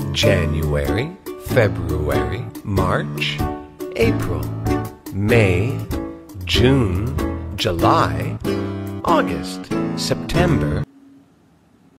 January, February, March, April, May, June, July, August, September,